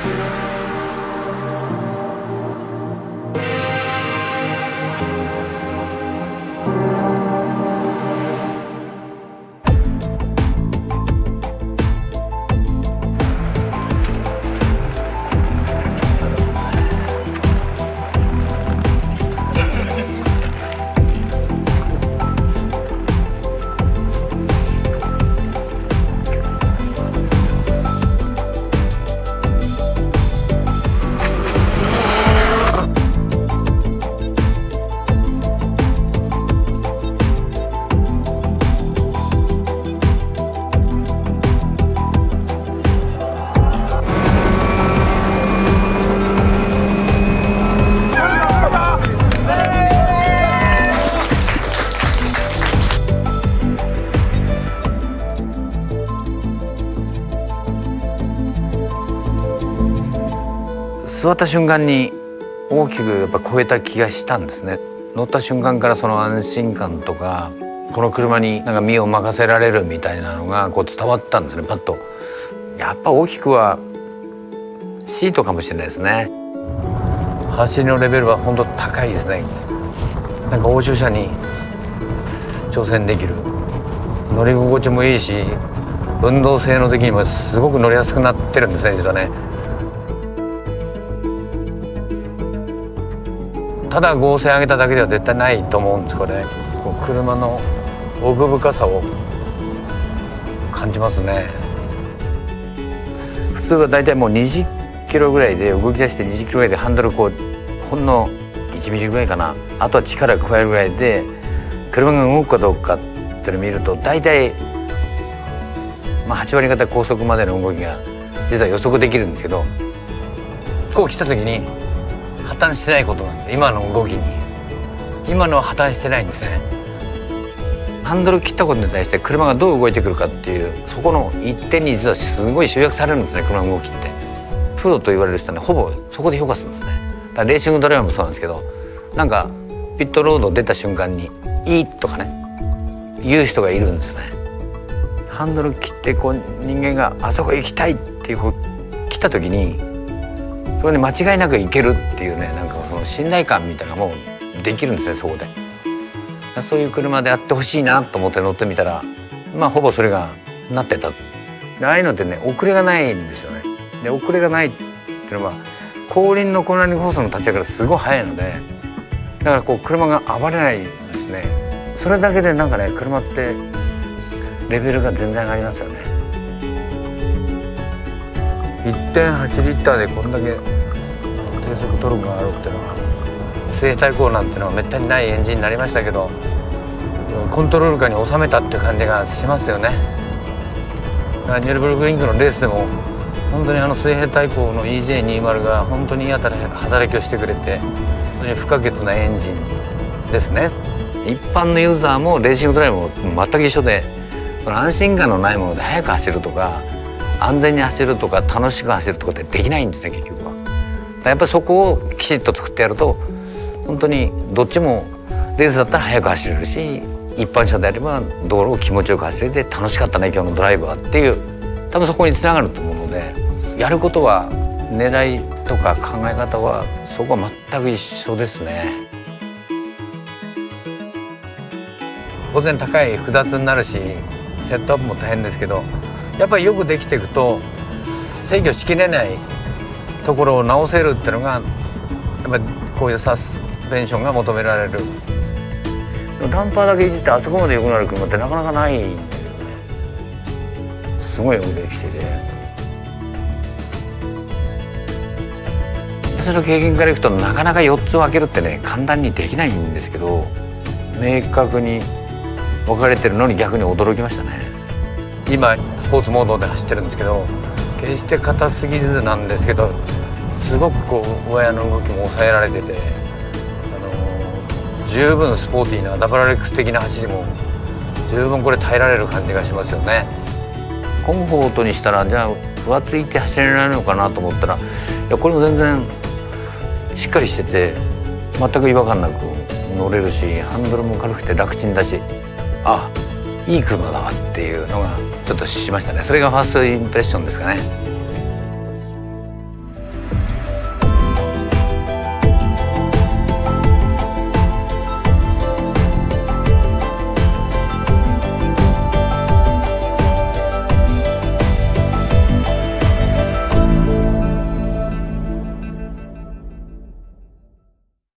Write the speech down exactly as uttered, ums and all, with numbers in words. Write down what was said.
座った瞬間に大きくやっぱ超えた気がしたんですね。乗った瞬間からその安心感とか、この車になんか身を任せられるみたいなのがこう伝わったんですね。パッとやっぱ大きくはシートかもしれないですね。走りのレベルは本当高いですね。なんか欧州車に挑戦できる、乗り心地もいいし、運動性能的にもすごく乗りやすくなってるんですね、実はね。ただ剛性上げただけでは絶対ないと思うんです。これこう車の奥深さを感じますね。普通はだいたいもうにじゅっキロぐらいで動き出してにじゅっキロぐらいでハンドルこうほんのいちミリぐらいかな、あとは力を加えるぐらいで車が動くかどうかってのを見るとだいたいまあはち割方高速までの動きが実は予測できるんですけど、こう来た時に破綻してないことなんです。今の動きに今のは破綻してないんですね。ハンドル切ったことに対して車がどう動いてくるかっていう、そこの一点に実はすごい集約されるんですね、車の動きって。プロと言われる人はね、ほぼそこで評価するんですね。だからレーシングドライバーもそうなんですけど、なんかピットロード出た瞬間に「いい」とかね言う人がいるんですね。ハンドル切ってこう人間があそこ行きたいっていうこう来た時にそこに間違いなく行けるっていうね、なんかその信頼感みたいなのもできるんですね、そこで。そういう車であってほしいなと思って乗ってみたら、まあほぼそれがなってた。ああいうのってね、遅れがないんですよね。で遅れがないっていうのは後輪のコーナリングホースの立ち上がりがすごい速いので、だからこう車が暴れないんですね。それだけでなんかね、車ってレベルが全然上がりますよね。いってんはちリッターでこんだけ低速トルクがあるっていうのは、水平対向なんていうのはめったにないエンジンになりましたけど、コントロール下に収めたっていう感じがしますよね。ニュルブルクリンクのレースでも本当にあの水平対向の イージェーにじゅう が本当にいい働きをしてくれて、本当に不可欠なエンジンですね。一般のユーザーもレーシングドライブも全く一緒で、その安心感のないもので速く走るとか安全に走るとか楽しく走るとかってできないんですね、結局は。やっぱりそこをきちっと作ってやると、本当にどっちもレースだったら速く走れるし、一般車であれば道路を気持ちよく走れて楽しかったね今日のドライブはっていう、多分そこにつながると思うので、やることは狙いとか考え方はそこは全く一緒ですね。当然高い複雑になるしセットアップも大変ですけど、やっぱりよくできていくと制御しきれないところを直せるっていうのがやっぱりこういうサスペンションが求められる。ダンパーだけいじってあそこまで良くなる車ってなかなかないんだよね。すごいよくできてて、私の経験からいくとなかなかよっつ分けるってね簡単にできないんですけど、明確に分かれてるのに逆に驚きましたね。今スポーツモードで走ってるんですけど、決して硬すぎずなんですけど、すごくこうワイヤーの動きも抑えられてて、あのー、十分スポーティーなダブルアレックス的な走りも十分これ耐えられる感じがしますよね。コンフォートにしたらじゃあ浮ついて走れられるのかなと思ったら、いやこれも全然しっかりしてて全く違和感なく乗れるし、ハンドルも軽くて楽ちんだし、あいい車だわっていうのがちょっとしましたね。それがファーストインプレッションですかね。